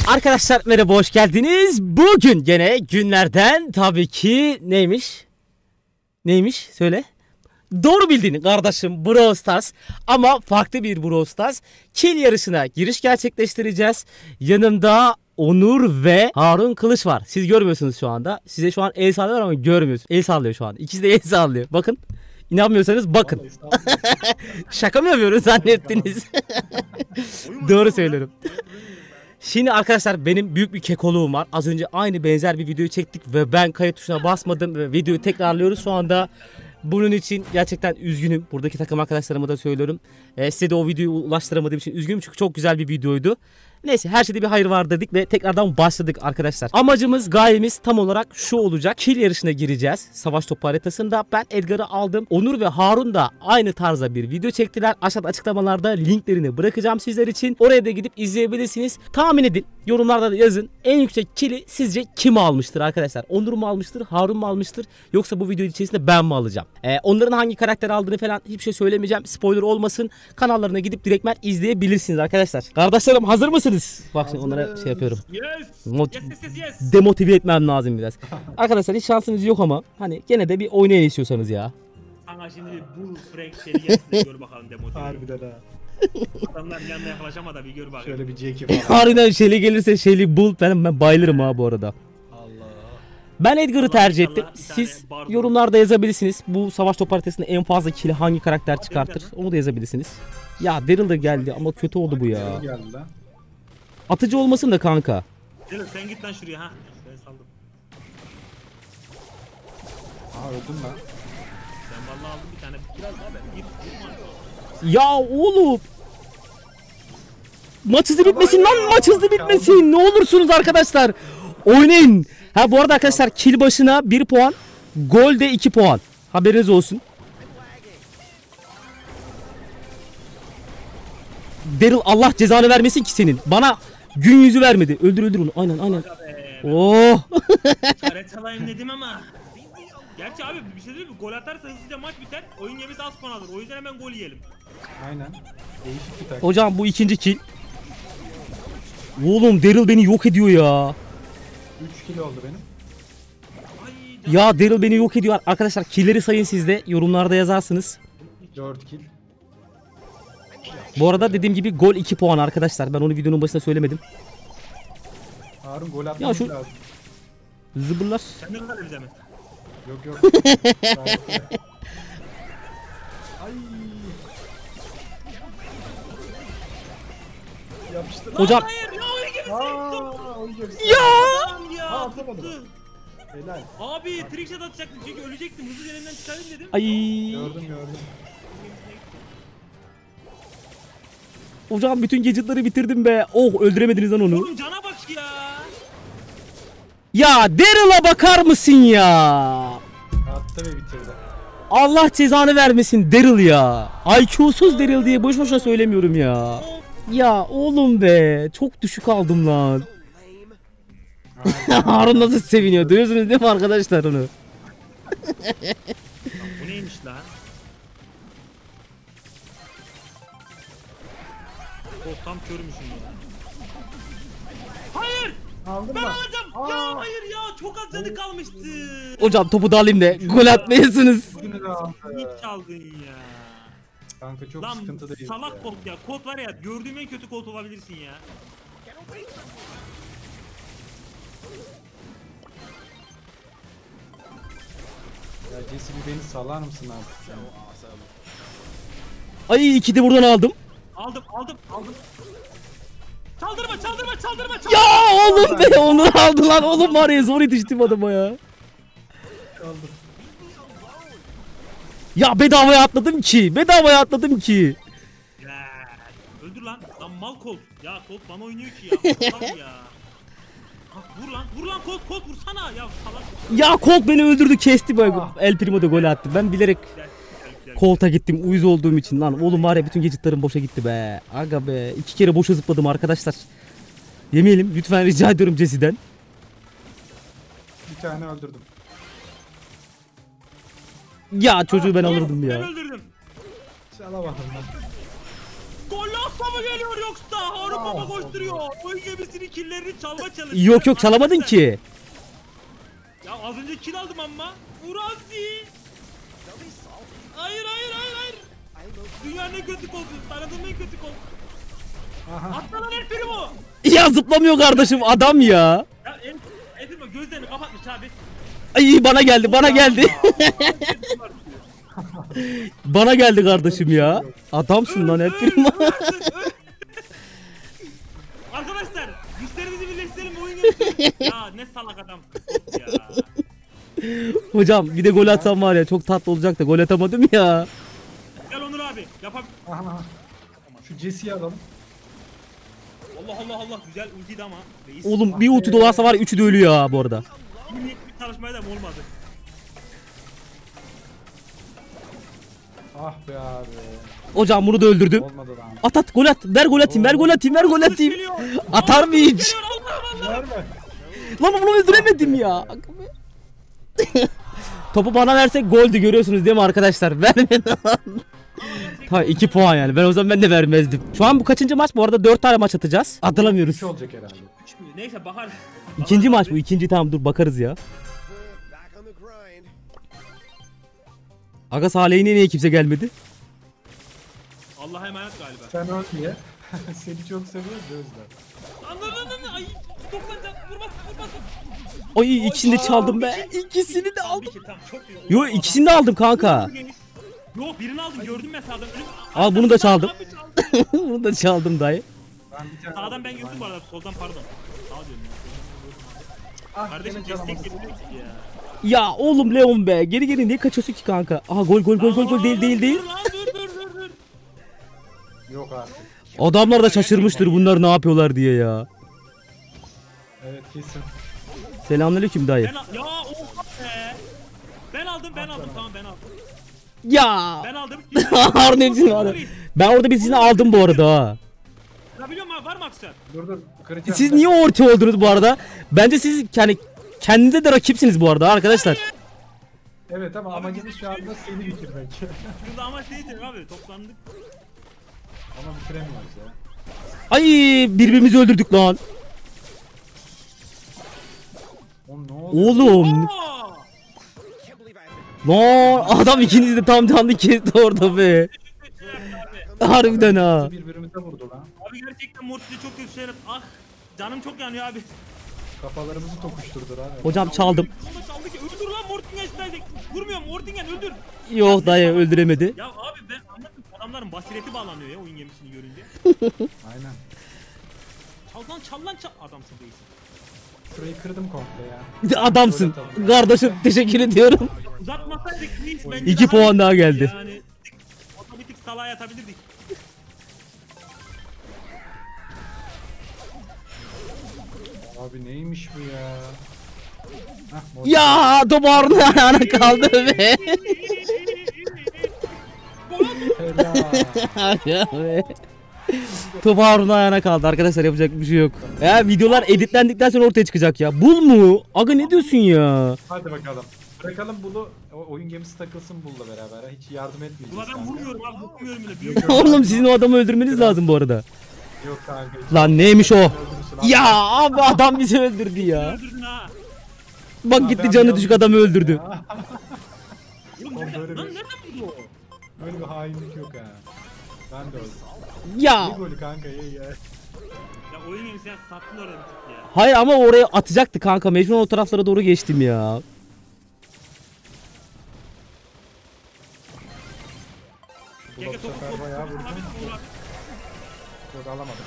Arkadaşlar merhaba, hoş geldiniz. Bugün gene günlerden tabii ki neymiş? Neymiş? Söyle. Doğru bildiğin kardeşim, Brawl Stars, ama farklı bir Brawl Stars. Kill yarışına giriş gerçekleştireceğiz. Yanımda Onur ve Harun Kılıç var. Siz görmüyorsunuz şu anda. Size şu an el sallıyor ama görmüyorsunuz. El sallıyor şu an. İkisi de el sallıyor. Bakın. İnanmıyorsanız bakın. Şaka mı yapıyoruz zannettiniz? Doğru söylüyorum. Şimdi arkadaşlar benim büyük bir kekoluğum var. Az önce aynı benzer bir videoyu çektik ve ben kayıt tuşuna basmadım ve videoyu tekrarlıyoruz şu anda. Bunun için gerçekten üzgünüm. Buradaki takım arkadaşlarıma da söylüyorum. Size de o videoyu ulaştıramadığım için üzgünüm çünkü çok güzel bir videoydu. Neyse, her şeyde bir hayır var dedik ve tekrardan başladık arkadaşlar. Amacımız, gayemiz tam olarak şu olacak. Kill yarışına gireceğiz. Savaş topu haritasında. Ben Edgar'ı aldım. Onur ve Harun da aynı tarzda bir video çektiler. Aşağıda açıklamalarda linklerini bırakacağım sizler için. Oraya da gidip izleyebilirsiniz. Tahmin edin. Yorumlarda da yazın. En yüksek kill'i sizce kim almıştır arkadaşlar? Onur mu almıştır? Harun mu almıştır? Yoksa bu video içerisinde ben mi alacağım? Onların hangi karakter aldığını falan hiçbir şey söylemeyeceğim. Spoiler olmasın. Kanallarına gidip direktmen izleyebilirsiniz arkadaşlar. Kardeşlerim, hazır mısınız? Bak şimdi onlara şey yapıyorum. Yes. Demotive etmem lazım biraz. Arkadaşlar hiç şansınız yok ama hani gene de bir oynayın istiyorsanız ya. Sana şimdi bu Frank seri gelsin de gör bakalım demotive. Harbiden ha. Adamların yanına yaklaşama da bir gör bakalım. Şöyle bir Jack'i falan. Harbiden Shelly gelirse Shelly bul, ben bayılırım ha bu arada. Allah. Ben Edgar'ı tercih ettim. Bir Siz tane yorumlarda yazabilirsiniz. Bu savaş top haritasında en fazla kill hangi karakter çıkartır? Onu da yazabilirsiniz. Ya Daryl da geldi ama kötü oldu bu ya. Geldi lan. Atıcı olmasın da kanka. Celil sen git lan şuraya ha. Ben saldım. Aha öldüm lan. Ben vallahi aldım bir tane. Biraz daha ben. Git. Ya oğlum. Maç hızlı bitmesin lan, maç hızlı bitmesin. Ne olursunuz arkadaşlar. Oynayın. Ha bu arada arkadaşlar, kill başına 1 puan. Gol de 2 puan. Haberiniz olsun. Daryl Allah cezanı vermesin ki senin. Bana gün yüzü vermedi. Öldür onu. Aynen. Oh. Çare çalayım dedim ama. Gerçi abi bir şey değil mi? Gol atarsa hızlıca maç biter. Oyun gemisi az puan alır. O yüzden hemen gol yiyelim. Aynen. Değişik bir taktik. Hocam bu ikinci kill. Oğlum Daryl beni yok ediyor ya. 3 kilo oldu benim. Ay, Ya Daryl beni yok ediyor. Arkadaşlar killleri sayın siz de. Yorumlarda yazarsınız. 4 kill. Bu arada dediğim gibi gol 2 puan arkadaşlar. Ben onu videonun başında söylemedim. Harun gol atmamız şu- lazım. Zıbırlar. Sen de kadar bize mi? Yok. Ay. Yapıştır. Hocam. Hayır ya oyun gemisi. Oyun gemisi. Ya. Aa, atamadım. tuttu. Helal. Abi trickshot atacaktım çünkü ölecektim. Hızlı elinden çıkarayım dedim. Ay. Gördüm. Hocam bütün gadgetları bitirdim be. Oh, öldüremediniz lan onu. Oğlum cana bak ya. Ya Daryl'a bakar mısın ya? Attı ve bitirdi. Allah cezanı vermesin Daryl ya. IQ'suz Daryl diye boş boşuna söylemiyorum ya. Ya oğlum be, çok düşük aldım lan. Harun nasıl seviniyor, duyuyorsunuz değil mi arkadaşlar onu? Bu neymiş lan? Oh tam körmüşüm ya. Hayır! Aldın Ben mı? alacağım! Ya hayır ya! Çok az canı kalmıştı. Hocam topu da alayım da gol atmayasınız. Bugünü de aldı. Hiç çaldın ya. Kanka çok Lan sıkıntıdayız salak ya. kod ya. Kod var ya, gördüğüm en kötü kod olabilirsin ya. Ya Jesse bir beni salar mısın artık sen? Ay, 2 de buradan aldım. Aldım. Çaldırma. Ya oğlum be, onu aldı lan. Oğlum var ya, zor yetiştim adama ya. Aldım. Ya bedavaya atladım ki. Ya, öldür lan. Lan mal kod. Ya kod bana oynuyor ki ya. Salak ya. Ha, vur lan kod vursana ya salak. Ya Colt beni öldürdü, kesti böyle. El Primo da gol attı. Ben bilerek Güzel. Colt'a gittim uyuz olduğum için lan. Oğlum var ya, bütün gadgetlarım boşa gitti be. Aga be, 2 kere boşa zıpladım arkadaşlar. Yemeyelim lütfen, rica ediyorum Jesse'den. Bir tane öldürdüm. Ya çocuğu ben alırdım Ben ya. öldürdüm. Çalamadım lan. Golasa mı geliyor yoksa? Harun Baba koşturuyor. Oyun gemisinin killerini çalma çalışıyor. Yok yok çalamadın ki. Ya az önce kill aldım ama. Urazi. Hayır hayır hayır hayır. Dünyanın en kötü koltuğu. Tanıdığım en kötü koltuğu. Atlanan el primo. Ya zıplamıyor kardeşim adam ya. Ya el primo gözlerini kapatmış abi. Ay bana geldi bana geldi. Bana geldi kardeşim ya. Adamsın lan hep prima. Arkadaşlar güçlerimizi birleştirelim oyun gemisi. Ya ne salak adam. Ya. Hocam bir de gol atsam var ya çok tatlı olacak da gol atamadım ya. Gel Onur abi yapalım. Aha. Şu Jesse'yi alalım. Allah Allah Allah güzel ultiydi ama. Reis. Oğlum bir ulti dolarsa var ya, üçü de ölüyor ha bu arada. Bir çalışmaya da mı olmadı? Ah be abi. Hocam bunu da öldürdüm. Olmadı lan. At at gol at. Ver gol atayım ver gol atayım ver gol atayım. Geliyor. Atar mı hiç? Geliyor, Allah Allah. Verme. Lan bunu öldüremedim ya. Topu bana versek goldü görüyorsunuz değil mi arkadaşlar? Vermedi lan. Tamam 2 puan yani. Ben o zaman ben de vermezdim. Şu an bu kaçıncı maç? Bu arada 4 tane maç atacağız. Hatırlamıyoruz. 3 olacak herhalde. Üç mü? Neyse bakar. İkinci maç bu. İkinci tamam dur bakarız ya. Aga Salih'in niye kimse gelmedi? Allah'a emanet galiba. Sen öl diye. Seni çok seviyoruz da Özlem. Anladın ay 90 can vurmaz. Ay ikisini de çaldım be. İkisini de Aldım. aldım. Tamam çok iyi. Yo ikisini de aldım kanka. Yok birini aldım gördüm ben sağdan. Al bunu da çaldım. Abi çaldı. Bunu da çaldım dayı. Ben bir tane Sağdan ben gördüm bu arada soldan pardon. Sağ diyorum ya. Ah, Kardeşim gene destek çalamadım. yapıyor ki ya. Ya oğlum Leon be. Geri geri niye kaçıyorsun ki kanka? Aha gol gol gol gol gol değil değil değil. Dur lan dur. Yok artık. Adamlar da şaşırmıştır bunlar ne yapıyorlar diye ya. Evet kesin. Selamünaleyküm dayı. Ya oha be. Ben aldım tamam ben aldım. Ya. Ben aldım. Harun hepsini var. Ben orada birisini aldım bu arada ha. Ya biliyorum abi var mı aksiyar? Dur kıracağım. Siz niye orta oldunuz bu arada? Bence siz yani kendinize de rakipsiniz bu arada arkadaşlar. Evet ama amacımız şu anda seni bitirmek. Şurada ama şey dedim abi toplandık. Ama bitiremiyoruz ya. Ay birbirimizi öldürdük lan. O ne oldu? Oğlum. Aa! Lan adam ikiniz de tam canlı kesti orada be. Harbiden ha. Birbirimize vurdu lan. Abi gerçekten Mortis'e çok kötü şeyler. Ah canım çok yanıyor abi. Kafalarımızı tokuşturdu lan. Hocam çaldım. Ama çaldı ki öldür lan Mortingen işte. Vurmuyorum Mortingen öldür. Yok dayı öldüremedi. Ya abi ben anlattım adamların basireti bağlanıyor ya oyun gemisini görünce. Aynen. Çal lan adamsın değilsin. Şurayı kırdım komple ya. Adamsın. Kardeşim teşekkür ediyorum. Uzatmasaydık neyse bence 2 puan daha geldi. Yani otomatik salağa yatabilirdik. Abi neymiş bu ya? Hah, Ya top Harun'un ayağına kaldı be. Helal. Top Harun'un ayağına kaldı arkadaşlar yapacak bir şey yok. Ya videolar editlendikten sonra ortaya çıkacak ya. Bul mu? Aga ne diyorsun ya? Hadi bakalım. Bırakalım bunu. Oyun gemisi takılsın Bull'la beraber. Hiç yardım etmeyeceğiz. Ulan ben kanka. vurmuyorum abi vurmuyorum bile. Büyük Oğlum sizin o adamı öldürmeniz lazım bu arada. Yok kanka. hiç Lan neymiş o? öldürürsün abi. Ya abi adam bizi öldürdü ya. öldürdün ha. Bak gitti canı düşük adamı öldürdü. Ya, Oğlum Oğlum nereden böyle lan bir- nereden buldu o? Böyle bir hainlik yok ha. Ben de öldüm. Ya. Bir golü kanka ye ye. Ya oyun gemisi ya sattın orada bir tık ya. Hayır ama oraya atacaktı kanka. Mecbur o taraflara doğru geçtim ya. Bu Gel bu topu sefer topu bayağı topu vurdum. abi, vur abi. Yok alamadım.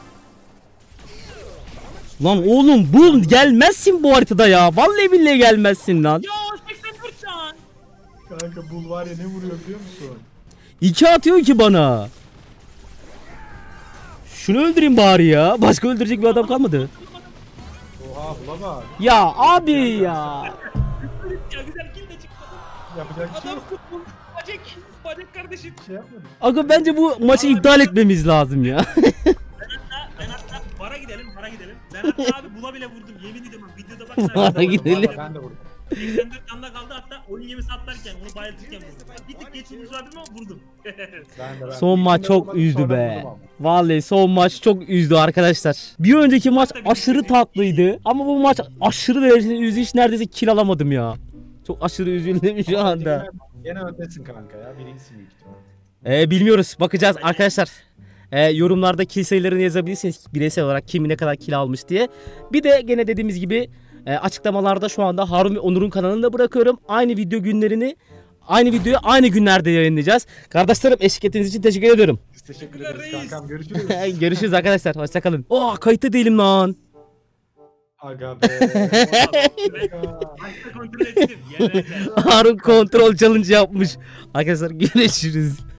Lan oğlum bu gelmezsin bu haritada ya. Vallahi billahi gelmezsin lan. Ya 84 can. Kanka Bull var ya ne vuruyor biliyor musun? 2 atıyor ki bana. Şunu öldüreyim bari ya. Başka öldürecek bir adam kalmadı. Oha Bull'a bak. Ya abi ya. Ya güzel kill de çıkmadı. Yapacak bir şey Adam yok. futbol. Bacak kardeşim. Bir şey yapmadım. Aga bence bu maçı iptal etmemiz lazım ya. Ben hatta bara gidelim. Hatta abi bula bile vurdum. Yemin ediyorum videoda bak. Hadi gidelim. Ben de vurdum. 84 tanda kaldı hatta oyun gemisi atlarken onu bayıltırken vurdum. Bir tık geçilmiş vardı ama vurdum. Ben de. Son maç çok Vurmadım, üzdü sonra be. vurdum ama. Vallahi son maç çok üzdü arkadaşlar. Bir önceki maç aşırı tatlıydı ama bu maç aşırı derecede üzdü. Hiç neredeyse kill alamadım ya. Çok aşırı üzüldüm şu anda. Gene öndesin kanka ya. Birincisin büyük ihtimal. Bilmiyoruz. Bakacağız arkadaşlar. Yorumlarda kill sayılarını yazabilirsiniz. Bireysel olarak kim ne kadar kill almış diye. Bir de gene dediğimiz gibi açıklamalarda şu anda Harun ve Onur'un kanalını da bırakıyorum. Aynı video günlerini aynı videoyu aynı günlerde yayınlayacağız. Kardeşlerim eşlik ettiğiniz için teşekkür ediyorum. Biz teşekkür Teşekkürler ederiz reis. kankam. Görüşürüz. Görüşürüz arkadaşlar. Hoşçakalın. Kayıtta değilim lan. Aga be. Başta kontrol ettim. Yerlerde. Harun kontrol challenge yapmış. Arkadaşlar görüşürüz.